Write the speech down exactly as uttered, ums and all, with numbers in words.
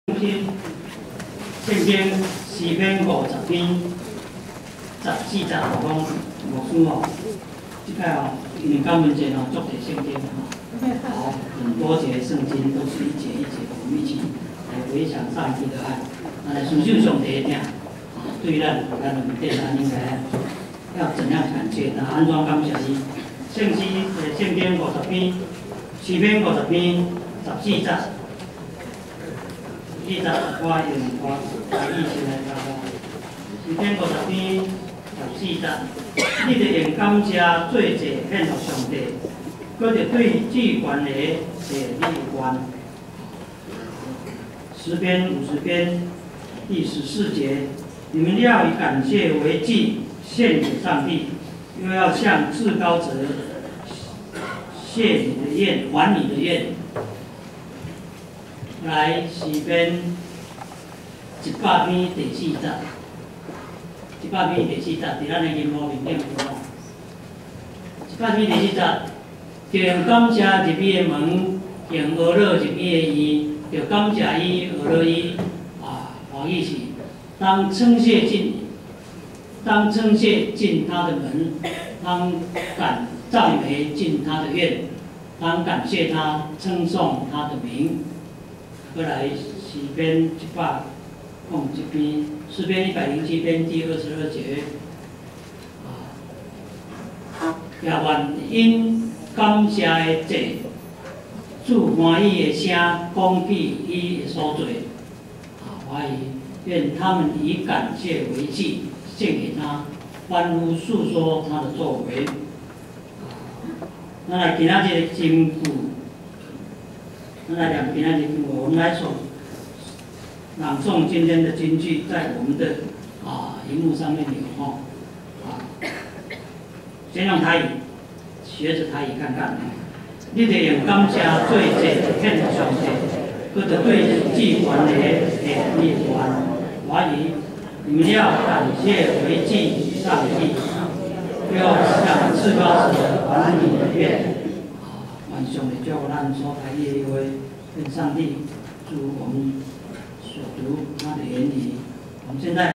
篇圣经四篇五十篇，十四十讲牧师哦，即摆哦，因为刚文节哦，做点圣经哦，好，很多节圣经都是一节一节，我们一起来回想上帝的爱，来顺受上帝的听，对咱咱的对咱应该要怎样感谢，那安怎感谢伊？圣诗呃圣经五十篇，四篇五十篇，十四节。 四十我用我来意思来教我，四篇五十篇十四节，你着用感谢做者献给上帝，搁着对至权的谢礼愿。诗篇五十篇第十四节，你们要以感谢为祭献给上帝，又要向至高者谢你的愿，还你的愿。 来诗篇一百篇第四节，一百篇第四节，伫咱的银幕面顶有吼。一百篇第四节，就用感谢入伊的门，用俄勒入伊的伊，就感谢伊俄勒伊啊，好意思。当称谢进，当称谢进他的门，当感赞美进他的院，当感谢他，称颂他的名。 过来诗篇一百零一篇，诗篇一百零七篇第二十二节，啊，也愿因感谢的祭，主欢喜的声讲起伊的所做，啊，欢喜愿他们以感谢为祭，献给他，欢呼诉说他的作为。咱来今仔日的经句。 咱来两今天的经文，我们来诵朗诵今天的金句，在我们的啊荧幕上面有哦，啊，先用台语学着台语看看。你得用感谢做者献给上帝，搁着对祭权的诶立权，怀疑你们要感谢为祭上帝，要向至高者还你的愿。 愿上帝祝福咱所开业的话，愿上帝祝我们所读他的言语。我们现在。